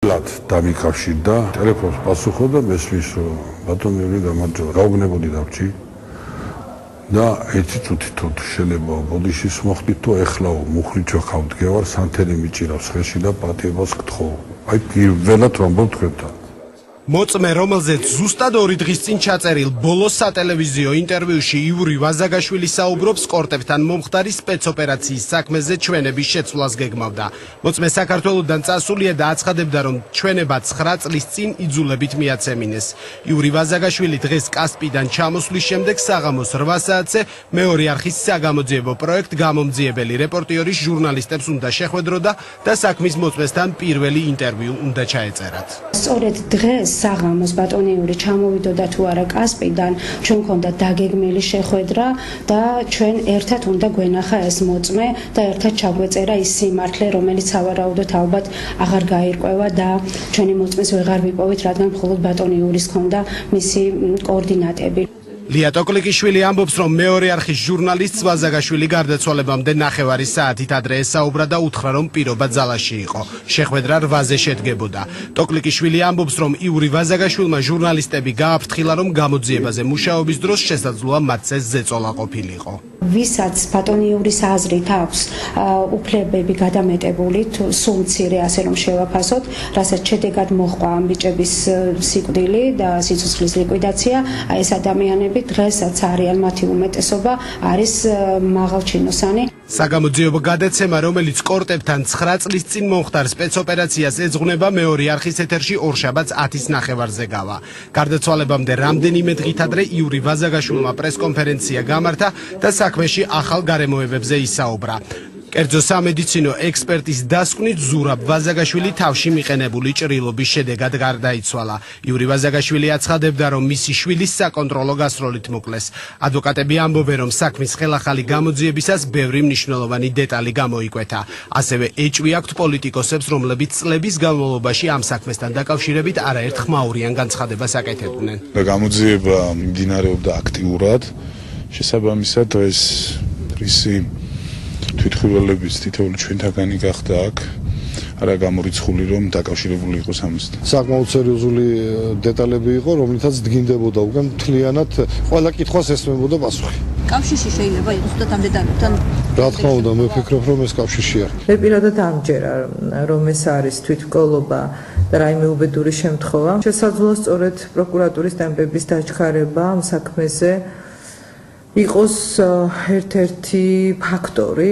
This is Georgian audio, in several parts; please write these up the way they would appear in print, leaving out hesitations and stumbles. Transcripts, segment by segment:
მკვლად დამიკავშირდა, ტელეფონს პასუხობდა მესმის რომ ბატონი იური გამარჯობა, გაუგნებოდი დავჭი და ერთი წუთითო შეიძლება ბოდიშის მოხდით თუ ეხლაო მუხლიჩო ხავდგევარ სანთელი მიჭირავს ხელში და პატიებას გთხოვ. აი პირველად ვამბობ თქვენთან. მოწმე, რომელზეც ზუსტად 2 დღის წინ ჩაწერილ ბოლო სატელევიზიო ინტერვიუში იური ვაზაგაშვილი საუბრობს კორტებთან მომხდარი სპეცოპერაციის საქმეზე ჩვენების შეცვლას გეგმავდა. მოწმე საქართველოსდან წასულია და აცხადებდა, რომ ჩვენება 9 წლის წინ იძულებით მიაცემინეს. იური ვაზაგაშვილი დღეს კასპიდან ჩამოსვლის შემდეგ საღამოს 8 საათზე მეორე არხის საგამოძიებო პროექტ გამომძიებელი რეპორტიორის ჟურნალისტებს უნდა შეხვედროდა და საქმის მოწმესთან პირველი ინტერვიუ უნდა ჩაეწერათ. სწორედ დღეს საღამოს ბატონი იური ჩამოვიდოდა თუ არა კასპიდან, ჩვენ გქონდა დაგეგმილი შეხვედრა და ჩვენ ერთად უნდა გვენახა ეს მოწმე და ერთად ჩაგვეწერა ის სიმართლე, რომელიც სავარაუდოდ ალბათ აღარ გაირკვევა და ჩვენი მოწმეს ვეღარ ვიპოვით, რადგან მხოლოდ ბატონი იურის ჰქონდა მისი კოორდინატები. ლია ტოკლიკიშვილი ამბობს, რომ მეორე არხის ჟურნალისტს ვაზაგაშვილი გარდაცვალებამდე 9 საათით ადრე ესაუბრა და უთხრა, რომ პირობა ძალაში იყო. შეხვედრა 8-ზე შედგებოდა. ტოკლიკიშვილი ამბობს, რომ იური ვაზაგაშვილმა ჟურნალისტები გააფრთხილა, რომ გამოძიებაზე მუშაობის დროს შესაძლოა მათზე ზეწოლა ყოფილიყო. ვისაც ბატონი იურის აზრით აქვს უფლებები გადამეტებული, სულ მცირე ასე რომ შევაფასოთ, რასაც შედეგად მოჰყვა ამ ბიჭების სიკვდილი და სიცოცხლის ლიკვიდაცია, ეს ადამიანები დღესაც არიან მათი უმეტესობა არის მაღალჩინოსანი. საგამოძიებო გადაცემა, რომელიც კორტებთან 9 წლის წინ მომხდარ სპეცოპერაციას ეძღვნება, მეორე არხის ეთერში ორშაბათს 10:09-ზე გავა. გარდაცვალებამდე რამდენიმე დღით ადრე იური ვაზაგაშვილმა პრესკონფერენცია გამართა და საქმეში ახალ გარემოებებზე ისაუბრა. კერძო სამედიცინო ექსპერტის დასკვნით ზურაბ ვაზაგაშვილი თავში მიყენებული ჭრილობის შედეგად გარდაიცვალა. იური ვაზაგაშვილი აცხადებდა, რომ მისი შვილის საკონტროლო გასროლით მოკლეს. ადვოკატები ამბობენ, რომ საქმის ხელახალი გამოძიებისას ბევრი მნიშვნელოვანი დეტალი გამოიკვეთა. ასევე ეჭვი აქვთ პოლიტიკოსებს, რომლებიც წლების განმავლობაში ამ საქმესთან დაკავშირებით არაერთ ხმაურიან განცხადებას აკეთებდნენ. გამოძიება მიმდინარეობდა აქტიურად, შესაბამისად ეს რისი თვითმხილველების თითოეული ჩვენთაგანი გახდა აქ არა გამორიცხული რომ დაკავშირებული იყოს ამასთან. საკმაოდ სერიოზული დეტალები იყო, რომლითაც დგინდებოდა უკან მთლიანად ყველა კითხვას ესმებოდა პასუხი. კავშირში შეიძლება იყოს და ამ დეტალებთან. რა თქმა უნდა, მე ვფიქრობ, რომ ეს კავშირში არის. მე პირადად ამჯერა, რომ ეს არის თვითმკვლელობა და რაიმე უბედური შემთხვევა. შესაძლოა სწორედ პროკურატურის ტემპების დაჩქარება ამ საქმეზე იყოს ერთ-ერთი ფაქტორი.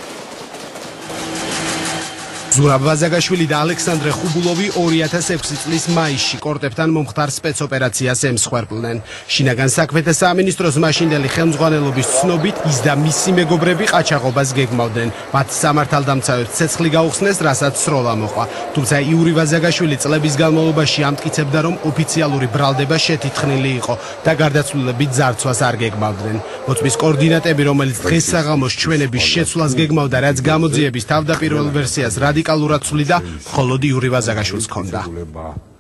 ზურაბ ვაზაგაშვილი და ალექსანდრე ხუბულოვი 2006 წლის მაისში კორტებთან მომხდარ სპეცოპერაციას ემსხვერპლნენ. შინაგან საქმეთა სამინისტროს მაშინდელი ხელმძღვანელობის ცნობით ის და მისი მეგობრები ყაჩაღობას გეგმავდნენ. მათ სამართალდამცავებს ცეცხლი გაუხსნეს, რასაც სროლა მოყვა. თუმცა იური ვაზაგაშვილი წლების განმავლობაში ამტკიცებდა, რომ ოფიციალური ბრალდება შეთითხნილი იყო და გარდაცვლილებით ძარცვას არ გეგმავდნენ. მოწმის კოორდინატები, რომელიც დღეს საღამოს ჩვენების შეცვლას გეგმავდა, რაც გამოძიების თავდაპირველ ვერსიას რადიკალურად ცვლიდა, მხოლოდ იური ვაზაგაშვილს ჰქონდა.